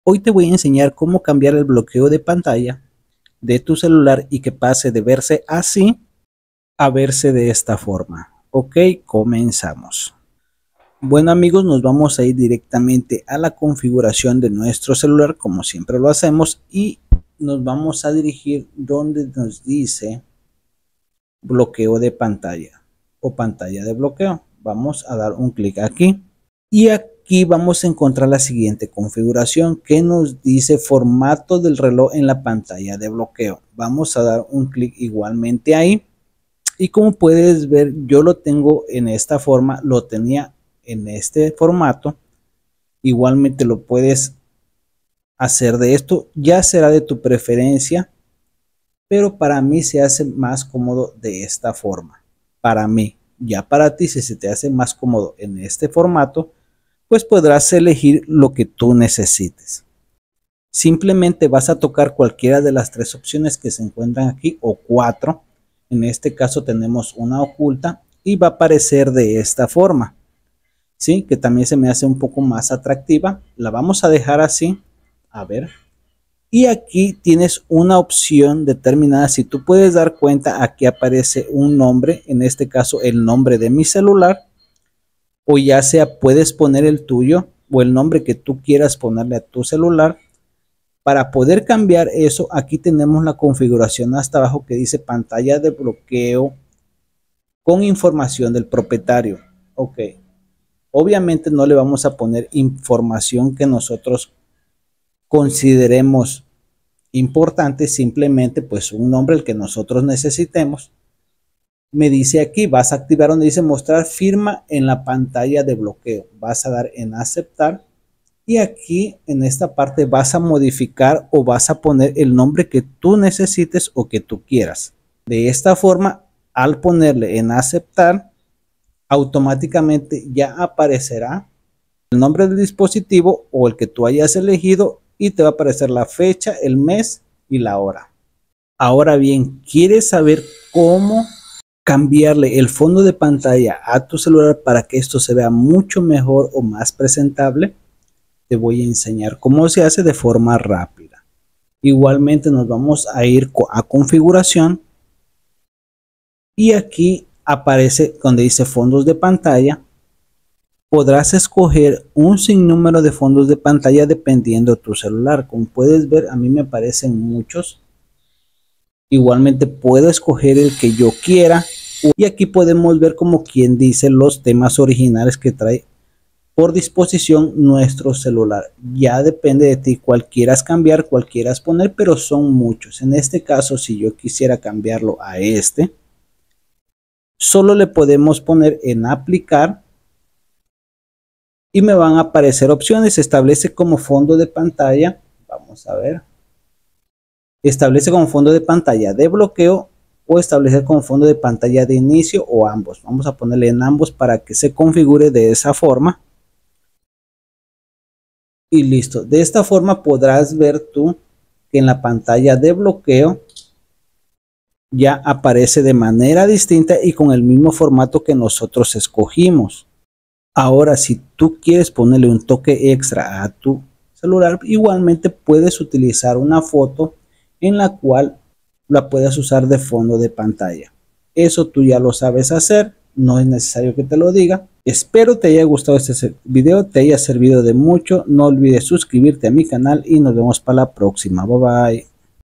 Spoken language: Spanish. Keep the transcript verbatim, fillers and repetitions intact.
Hoy te voy a enseñar cómo cambiar el bloqueo de pantalla de tu celular y que pase de verse así a verse de esta forma. Ok, comenzamos. Bueno amigos, nos vamos a ir directamente a la configuración de nuestro celular como siempre lo hacemos y nos vamos a dirigir donde nos dice bloqueo de pantalla o pantalla de bloqueo. Vamos a dar un clic aquí y aquí vamos a encontrar la siguiente configuración que nos dice formato del reloj en la pantalla de bloqueo. Vamos a dar un clic igualmente ahí y como puedes ver yo lo tengo en esta forma, lo tenía en este formato. Igualmente lo puedes hacer de esto, ya será de tu preferencia, pero para mí se hace más cómodo de esta forma. Para mí, ya para ti si se te hace más cómodo en este formato, pues podrás elegir lo que tú necesites. Simplemente vas a tocar cualquiera de las tres opciones que se encuentran aquí o cuatro. En este caso tenemos una oculta y va a aparecer de esta forma, ¿sí? Que también se me hace un poco más atractiva. La vamos a dejar así. A ver. Y aquí tienes una opción determinada. Si tú puedes dar cuenta, aquí aparece un nombre, en este caso el nombre de mi celular, o ya sea puedes poner el tuyo o el nombre que tú quieras ponerle a tu celular. Para poder cambiar eso, aquí tenemos la configuración hasta abajo que dice pantalla de bloqueo con información del propietario. Ok, obviamente no le vamos a poner información que nosotros consideremos importante, simplemente pues un nombre el que nosotros necesitemos. Me dice aquí, vas a activar donde dice mostrar firma en la pantalla de bloqueo. Vas a dar en aceptar y aquí en esta parte vas a modificar o vas a poner el nombre que tú necesites o que tú quieras. De esta forma, al ponerle en aceptar, automáticamente ya aparecerá el nombre del dispositivo o el que tú hayas elegido y te va a aparecer la fecha, el mes y la hora. Ahora bien, ¿quieres saber cómo cambiarle el fondo de pantalla a tu celular para que esto se vea mucho mejor o más presentable? Te voy a enseñar cómo se hace de forma rápida. Igualmente nos vamos a ir a configuración y aquí aparece donde dice fondos de pantalla. Podrás escoger un sinnúmero de fondos de pantalla dependiendo de tu celular. Como puedes ver, a mí me aparecen muchos. Igualmente puedo escoger el que yo quiera. Y aquí podemos ver como quien dice los temas originales que trae por disposición nuestro celular. Ya depende de ti cuál quieras cambiar, cuál quieras poner, pero son muchos. En este caso, si yo quisiera cambiarlo a este, solo le podemos poner en aplicar y me van a aparecer opciones. Establece como fondo de pantalla, vamos a ver, establece como fondo de pantalla de bloqueo o establecer como fondo de pantalla de inicio o ambos. Vamos a ponerle en ambos para que se configure de esa forma. Y listo, de esta forma podrás ver tú que en la pantalla de bloqueo ya aparece de manera distinta y con el mismo formato que nosotros escogimos. Ahora, si tú quieres ponerle un toque extra a tu celular, igualmente puedes utilizar una foto en la cual la puedas usar de fondo de pantalla. Eso tú ya lo sabes hacer, no es necesario que te lo diga. Espero te haya gustado este video, te haya servido de mucho. No olvides suscribirte a mi canal y nos vemos para la próxima. Bye bye.